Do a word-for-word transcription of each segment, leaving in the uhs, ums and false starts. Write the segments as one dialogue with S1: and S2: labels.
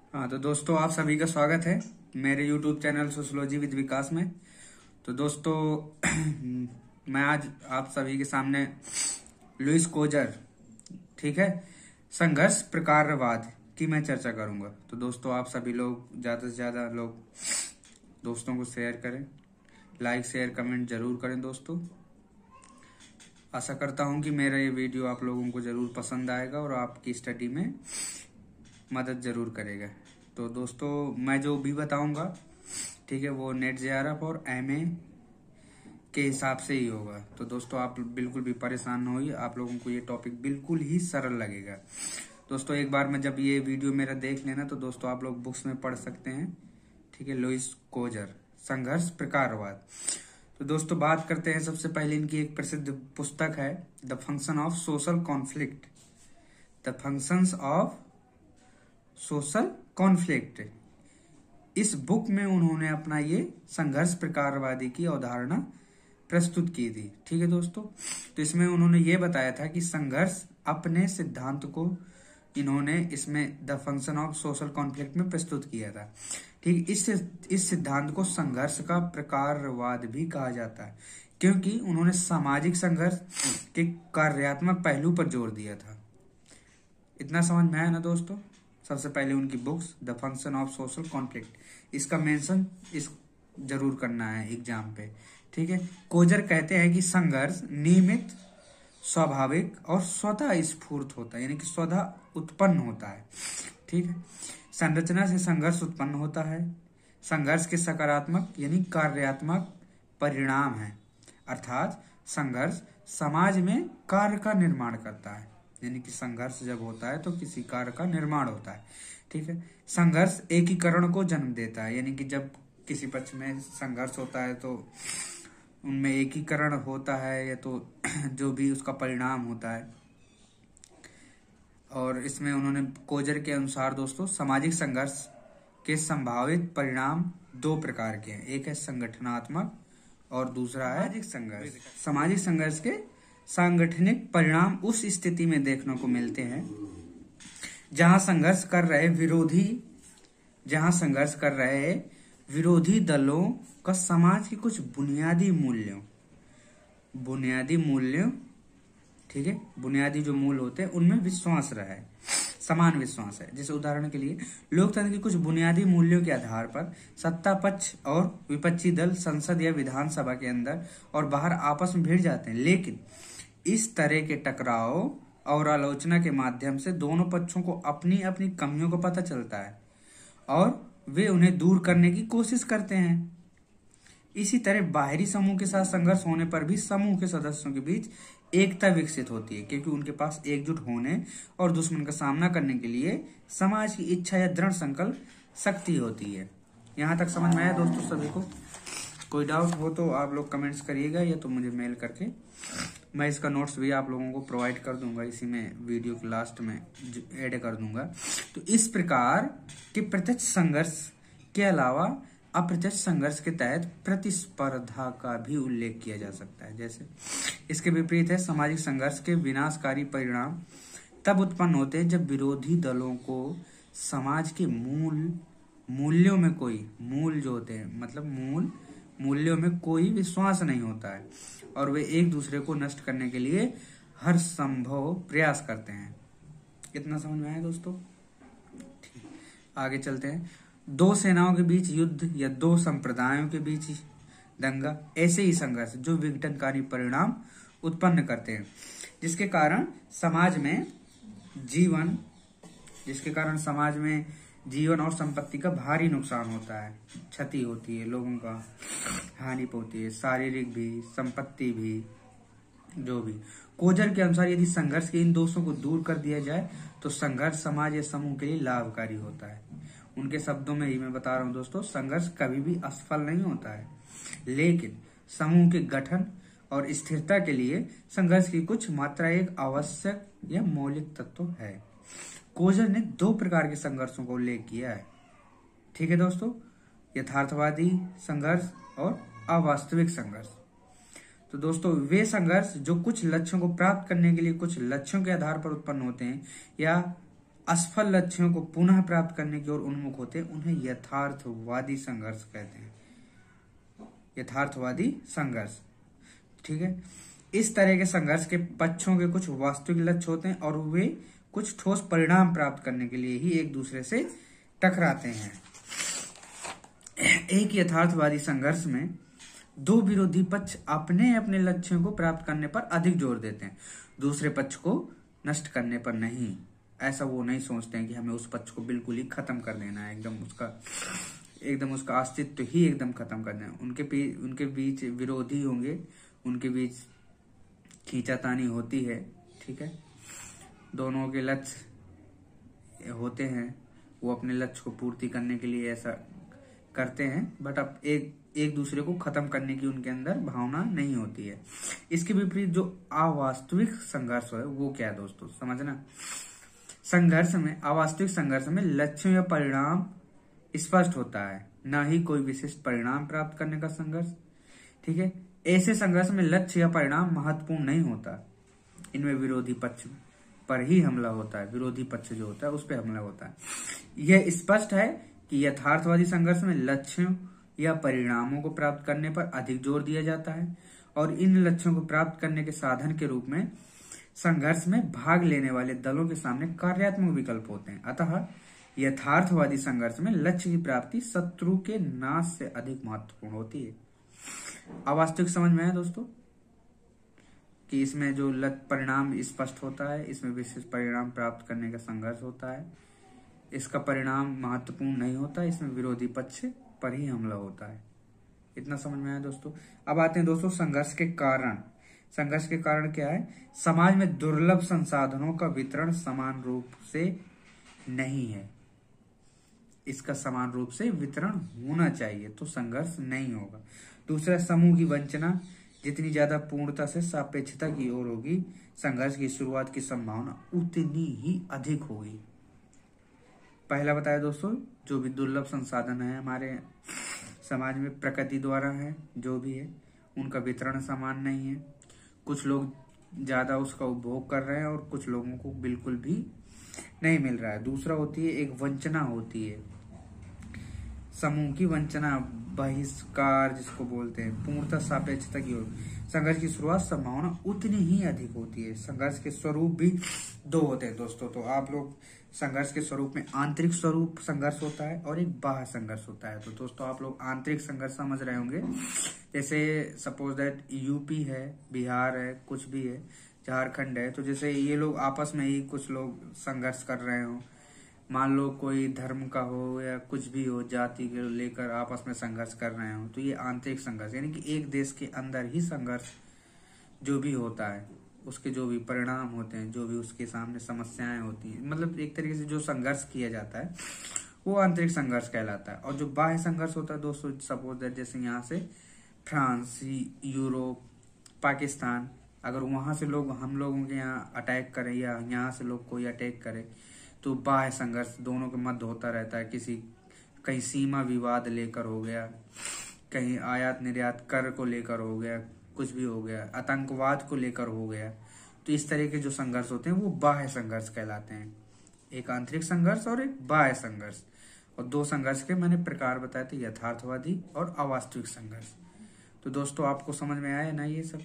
S1: हाँ तो दोस्तों, आप सभी का स्वागत है मेरे YouTube channel sociology with Vikas में। तो दोस्तों मैं आज आप सभी के सामने लुइस कोजर, ठीक है, संघर्ष प्रकारवाद की मैं चर्चा करूंगा। तो दोस्तों आप सभी लोग ज्यादा से ज्यादा लोग दोस्तों को शेयर करें, लाइक शेयर कमेंट जरूर करें। दोस्तों आशा करता हूं कि मेरा ये वीडियो आप लोगों को जरूर पसंद आएगा और आपकी स्टडी में मदद जरूर करेगा। तो दोस्तों मैं जो भी बताऊंगा, ठीक है, वो नेट जेआरएफ और एमए के हिसाब से ही होगा। तो दोस्तों आप बिल्कुल भी परेशान न होइए, आप लोगों को ये टॉपिक बिल्कुल ही सरल लगेगा। दोस्तों एक बार में जब ये वीडियो मेरा देख लेना तो दोस्तों आप लोग बुक्स में पढ़ सकते हैं, ठीक है, लुइस कोजर संघर्ष प्रकारवाद। तो दोस्तों बात करते हैं, सबसे पहले इनकी एक प्रसिद्ध पुस्तक है the function of social conflict. The functions of social conflict. इस बुक में उन्होंने अपना ये संघर्ष प्रकारवादी की अवधारणा प्रस्तुत की थी, ठीक है दोस्तों। तो इसमें उन्होंने ये बताया था कि संघर्ष अपने सिद्धांत को इन्होंने इसमें the function of social conflict में प्रस्तुत किया था, ठीक। इस इस सिद्धांत को संघर्ष का प्रकारवाद भी कहा जाता है, क्योंकि उन्होंने सामाजिक संघर्ष के कार्यात्मक पहलू पर जोर दिया था। इतना समझ में आया ना दोस्तों। सबसे पहले उनकी books the function of social conflict, इसका मेंशन इस जरूर करना है एग्जाम पे, ठीक है। कोजर कहते हैं कि संघर्ष नियमित, स्वाभाविक और स्वतः स्फूर्त होता है, यानी कि स्वतः उत्पन्न होता है, ठीक है। संरचना से संघर्ष उत्पन्न होता है। संघर्ष के सकारात्मक यानी कार्यात्मक परिणाम है, अर्थात संघर्ष समाज में कार्य का निर्माण करता है, यानी कि संघर्ष जब होता है तो किसी कार्य का निर्माण होता है, ठीक है। संघर्ष एकीकरण को जन्म देता है, यानी कि जब किसी पक्ष में संघर्ष होता है तो उनमें एकीकरण होता है, या तो जो भी उसका परिणाम होता है। और इसमें उन्होंने कोजर के अनुसार दोस्तों सामाजिक संघर्ष के संभावित परिणाम दो प्रकार के हैं, एक है संगठनात्मक और दूसरा है सामाजिक संघर्ष। सामाजिक संघर्ष के सांगठनिक परिणाम उस स्थिति में देखने को मिलते हैं जहां संघर्ष कर रहे विरोधी जहां संघर्ष कर रहे विरोधी दलों का समाज के कुछ बुनियादी मूल्यों बुनियादी मूल्यों ठीक है, बुनियादी जो मूल होते हैं उनमें विश्वास रहा है, समान विश्वास है। जैसे उदाहरण के लिए लोकतंत्र के कुछ बुनियादी मूल्यों के आधार पर सत्ता पक्ष और विपक्षी दल संसद या विधानसभा के अंदर और बाहर आपस में भिड़ जाते हैं, लेकिन इस तरह के टकराव और आलोचना के माध्यम से दोनों पक्षों को अपनी अपनी कमियों का पता चलता है और वे उन्हें दूर करने की कोशिश करते हैं। इसी तरह बाहरी समूह के साथ संघर्ष होने पर भी समूह के सदस्यों के बीच एकता विकसित होती है, क्योंकि उनके पास एकजुट होने और दुश्मन का सामना करने के लिए समाज की इच्छा या दृढ़ संकल्प शक्ति होती है। यहाँ तक समझ में आया दोस्तों सभी को? कोई डाउट हो तो आप लोग कमेंट्स करिएगा, या तो मुझे मेल करके, मैं इसका नोट्स भी आप लोगों को प्रोवाइड कर दूंगा, इसी में वीडियो के लास्ट में ऐड कर दूंगा। तो इस प्रकार के प्रत्यक्ष संघर्ष के अलावा अप्रत्यक्ष संघर्ष के तहत प्रतिस्पर्धा का भी उल्लेख किया जा सकता है। जैसे इसके विपरीत है सामाजिक संघर्ष के विनाशकारी परिणाम तब उत्पन्न होते हैं जब विरोधी दलों को समाज के मूल मूल्यों में कोई मूल जो होते हैं मतलब मूल मूल्यों में कोई विश्वास नहीं होता है और वे एक दूसरे को नष्ट करने के लिए हर संभव प्रयास करते हैं। इतना समझ में आया दोस्तों? ठीक, आगे चलते हैं। दो सेनाओं के बीच युद्ध या दो संप्रदायों के बीच दंगा, ऐसे ही संघर्ष जो विघटनकारी परिणाम उत्पन्न करते हैं, जिसके कारण समाज में जीवन जिसके कारण समाज में जीवन और संपत्ति का भारी नुकसान होता है, क्षति होती है, लोगों का हानि होती है, शारीरिक भी, संपत्ति भी, जो भी। कोजर के अनुसार यदि संघर्ष के इन दोषों को दूर कर दिया जाए तो संघर्ष समाज या समूह के लिए लाभकारी होता है। उनके शब्दों में ही मैं बता रहा हूं दोस्तों, संघर्ष कभी भी असफल नहीं होता है, लेकिन समूह के गठन और स्थिरता के लिए संघर्ष की कुछ मात्रा एक आवश्यक या मौलिक तत्व है। कोजर ने दो प्रकार के संघर्षों का उल्लेख किया है, ठीक है दोस्तों, यथार्थवादी संघर्ष और अवास्तविक संघर्ष। तो दोस्तों वे संघर्ष जो कुछ लक्ष्यों को प्राप्त करने के लिए कुछ लक्ष्यों के आधार पर उत्पन्न होते हैं या असफल लक्ष्यों को पुनः प्राप्त करने की ओर उन्मुख होते हैं उन्हें यथार्थवादी संघर्ष कहते हैं। यथार्थवादी संघर्ष, ठीक है। इस तरह के संघर्ष के पक्षों के कुछ वास्तविक लक्ष्य होते हैं और वे कुछ ठोस परिणाम प्राप्त करने के लिए ही एक दूसरे से टकराते हैं। एक यथार्थवादी संघर्ष में दो विरोधी पक्ष अपने अपने लक्ष्यों को प्राप्त करने पर अधिक जोर देते हैं, दूसरे पक्ष को नष्ट करने पर नहीं। ऐसा वो नहीं सोचते हैं कि हमें उस पक्ष को बिल्कुल ही खत्म कर देना है, एकदम उसका एकदम उसका अस्तित्व ही एकदम खत्म कर देना। उनके उनके बीच विरोधी होंगे, उनके बीच खींचातानी होती है, ठीक है। दोनों के लक्ष्य होते हैं, वो अपने लक्ष्य को पूर्ति करने के लिए ऐसा करते हैं, बट अब एक एक दूसरे को खत्म करने की उनके अंदर भावना नहीं होती है। इसके विपरीत जो अवास्तविक संघर्ष है वो क्या है दोस्तों, समझना। संघर्ष में, अवास्तविक संघर्ष में लक्ष्य या परिणाम स्पष्ट होता है, न ही कोई विशिष्ट परिणाम प्राप्त करने का संघर्ष, ठीक है। ऐसे संघर्ष में लक्ष्य या परिणाम महत्वपूर्ण नहीं होता, इनमें विरोधी पक्ष पर ही हमला होता है, विरोधी पक्ष जो होता है उस पर हमला होता है। यह स्पष्ट है कि यथार्थवादी संघर्ष में लक्ष्यों या परिणामों को प्राप्त करने पर अधिक जोर दिया जाता है और इन लक्ष्यों को प्राप्त करने के साधन के रूप में संघर्ष में भाग लेने वाले दलों के सामने कार्यात्मक विकल्प होते हैं। अतः यथार्थवादी संघर्ष में लक्ष्य की प्राप्ति शत्रु के नाश से अधिक महत्वपूर्ण होती है। अवास्तविक समझ में है दोस्तों कि इसमें जो लक्ष्य परिणाम स्पष्ट होता है, इसमें विशेष परिणाम प्राप्त करने का संघर्ष होता है, इसका परिणाम महत्वपूर्ण नहीं होता, इसमें विरोधी पक्ष पर ही हमला होता है। इतना समझ में आया दोस्तों। अब आते हैं दोस्तों संघर्ष के कारण। संघर्ष के कारण क्या है? समाज में दुर्लभ संसाधनों का वितरण समान रूप से नहीं है, इसका समान रूप से वितरण होना चाहिए तो संघर्ष नहीं होगा। दूसरा, समूह की वंचना जितनी ज्यादा पूर्णता से सापेक्षता की ओर होगी, संघर्ष की शुरुआत की संभावना उतनी ही अधिक होगी। पहला बताया दोस्तों, जो भी दुर्लभ संसाधन है हमारे समाज में प्रकृति द्वारा है, जो भी है उनका वितरण समान नहीं है, कुछ लोग ज्यादा उसका उपभोग कर रहे हैं और कुछ लोगों को बिल्कुल भी नहीं मिल रहा है। दूसरा होती है एक वंचना होती है, समूह की वंचना, बहिष्कार जिसको बोलते हैं, पूर्णता सापेक्षता की ओर संघर्ष की शुरुआत संभावना उतनी ही अधिक होती है। संघर्ष के स्वरूप भी दो होते हैं दोस्तों, तो आप लोग संघर्ष के स्वरूप में आंतरिक स्वरूप संघर्ष होता है और एक बाह्य संघर्ष होता है। तो दोस्तों आप लोग आंतरिक संघर्ष समझ रहे होंगे, जैसे सपोज दैट यूपी है, बिहार है, कुछ भी है, झारखंड है, तो जैसे ये लोग आपस में ही कुछ लोग संघर्ष कर रहे हो, मान लो कोई धर्म का हो या कुछ भी हो, जाति के लेकर आपस में संघर्ष कर रहे हो, तो ये आंतरिक संघर्ष, यानी कि एक देश के अंदर ही संघर्ष जो भी होता है उसके जो भी परिणाम होते हैं, जो भी उसके सामने समस्याएं होती हैं, मतलब एक तरीके से जो संघर्ष किया जाता है वो आंतरिक संघर्ष कहलाता है। और जो बाह्य संघर्ष होता है दोस्तों, सपोज दैट जैसे यहाँ से फ्रांस, यूरोप, पाकिस्तान, अगर वहां से लोग हम लोगों के यहाँ अटैक करें या यहाँ से लोग कोई अटैक करे तो बाह्य संघर्ष दोनों के मध्य होता रहता है। किसी कहीं सीमा विवाद लेकर हो गया, कहीं आयात निर्यात कर को लेकर हो गया, कुछ भी हो गया, आतंकवाद को लेकर हो गया, तो इस तरह के जो संघर्ष होते हैं वो बाह्य संघर्ष कहलाते हैं। एक आंतरिक संघर्ष और एक बाह्य संघर्ष, और दो संघर्ष के मैंने प्रकार बताए थे, यथार्थवादी और अवास्तविक संघर्ष। तो दोस्तों आपको समझ में आया ना ये सब?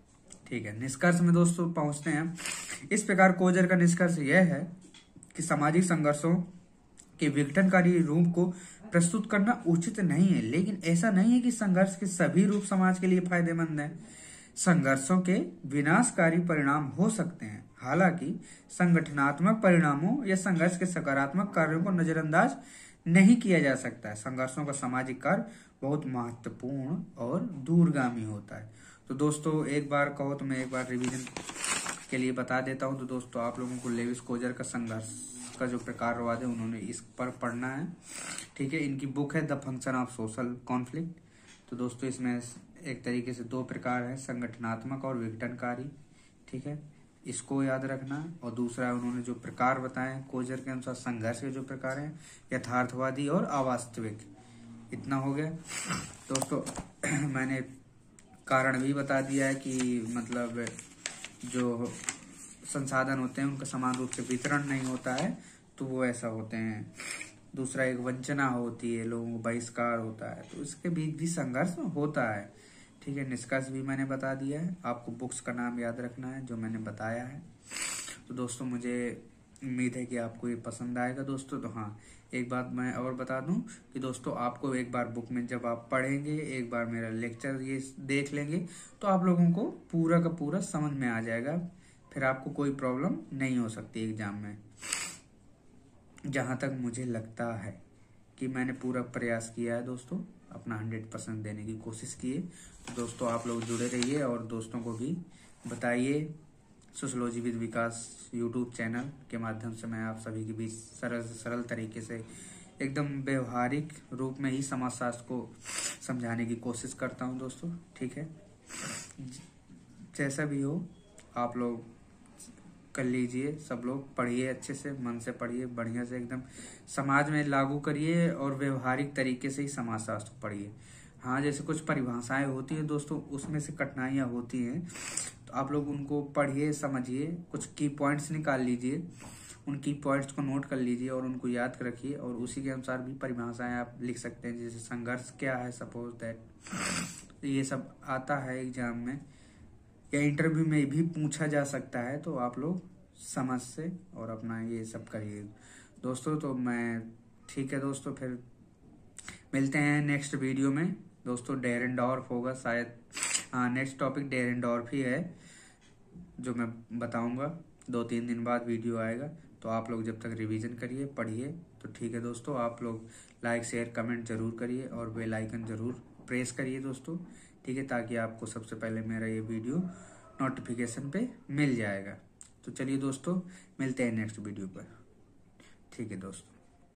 S1: ठीक है, निष्कर्ष में दोस्तों पहुंचते हैं। इस प्रकार कोजर का निष्कर्ष यह है कि सामाजिक संघर्षों के विघटनकारी रूप को प्रस्तुत करना उचित नहीं है, लेकिन ऐसा नहीं है कि संघर्ष के सभी रूप समाज के लिए फायदेमंद हैं। संघर्षों के विनाशकारी परिणाम हो सकते हैं, हालांकि संगठनात्मक परिणामों या संघर्ष के सकारात्मक कार्यों को नजरअंदाज नहीं किया जा सकता है। संघर्षों का सामाजिक कार्य बहुत महत्वपूर्ण और दूरगामी होता है। तो दोस्तों एक बार कहो तो मैं एक बार रिवीजन के लिए बता देता हूं। तो दोस्तों आप लोगों को लेविस कोजर का संघर्ष का जो प्रकारवाद है उन्होंने इस पर पढ़ना है, ठीक है। इनकी बुक है the function of social conflict. तो दोस्तों इसमें एक तरीके से दो प्रकार है, संगठनात्मक और विघटनकारी, ठीक है, इसको याद रखना। और दूसरा उन्होंने जो प्रकार बताए कोजर के अनुसार संघर्ष के जो प्रकार हैं, यथार्थवादी और अवास्तविक। इतना हो गया दोस्तों। मैंने कारण भी बता दिया है कि मतलब जो संसाधन होते हैं उनका समान रूप से वितरण नहीं होता है, तो वो ऐसा होते हैं। दूसरा एक वंचना होती है, लोगों को बहिष्कार होता है, तो इसके बीच भी संघर्ष होता है। ठीक है, निष्कर्ष भी मैंने बता दिया है। आपको बुक्स का नाम याद रखना है जो मैंने बताया है। तो दोस्तों मुझे उम्मीद है कि आपको ये पसंद आएगा दोस्तों। तो हाँ, एक बात मैं और बता दूं कि दोस्तों आपको एक बार बुक में जब आप पढ़ेंगे, एक बार मेरा लेक्चर ये देख लेंगे, तो आप लोगों को पूरा का पूरा समझ में आ जाएगा। फिर आपको कोई प्रॉब्लम नहीं हो सकती एग्जाम में। जहाँ तक मुझे लगता है कि मैंने पूरा प्रयास किया है दोस्तों, अपना हंड्रेड परसेंट देने की कोशिश की है। तो दोस्तों आप लोग जुड़े रहिए और दोस्तों को भी बताइए। Sociology with Vikas YouTube channel के माध्यम से मैं आप सभी के बीच सरल से सरल तरीके से एकदम व्यवहारिक रूप में ही समाजशास्त्र को समझाने की कोशिश करता हूं दोस्तों। ठीक है, जैसा भी हो आप लोग कर लीजिए, सब लोग पढ़िए, अच्छे से मन से पढ़िए, बढ़िया से एकदम समाज में लागू करिए और व्यवहारिक तरीके से ही समाजशास्त्र पढ़िए। हाँ, जैसे कुछ परिभाषाएं होती हैं दोस्तों, उसमें से कठिनाइयां होती हैं, तो आप लोग उनको पढ़िए, समझिए, कुछ की पॉइंट्स निकाल लीजिए, उन की पॉइंट्स को नोट कर लीजिए और उनको याद रखिए और उसी के अनुसार भी परिभाषाएं आप लिख सकते हैं। जैसे संघर्ष क्या है, सपोज दैट ये सब आता है एग्जाम में या इंटरव्यू में भी पूछा जा सकता है, तो आप लोग समझ से और अपना ये सब करिए दोस्तों। तो मैं ठीक है दोस्तों, फिर मिलते हैं नेक्स्ट वीडियो में दोस्तों। डेरेनडॉर्फ होगा शायद, हाँ नेक्स्ट टॉपिक डेरेनडॉर्फ ही है जो मैं बताऊंगा। दो तीन दिन बाद वीडियो आएगा, तो आप लोग जब तक रिवीजन करिए, पढ़िए। तो ठीक है दोस्तों, आप लोग लाइक शेयर कमेंट जरूर करिए और बेल आइकन जरूर प्रेस करिए दोस्तों। ठीक है, ताकि आपको सबसे पहले मेरा ये वीडियो नोटिफिकेशन पे मिल जाएगा। तो चलिए दोस्तों, मिलते हैं नेक्स्ट वीडियो पर। ठीक है दोस्तों।